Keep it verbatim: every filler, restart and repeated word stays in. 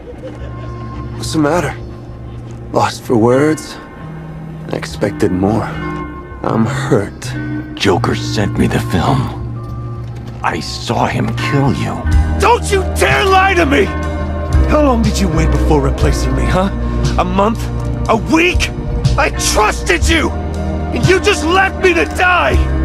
What's the matter? Lost for words? I expected more. I'm hurt. Joker sent me the film. I saw him kill you. Don't you dare lie to me! How long did you wait before replacing me, huh? A month? A week? I trusted you! And you just left me to die!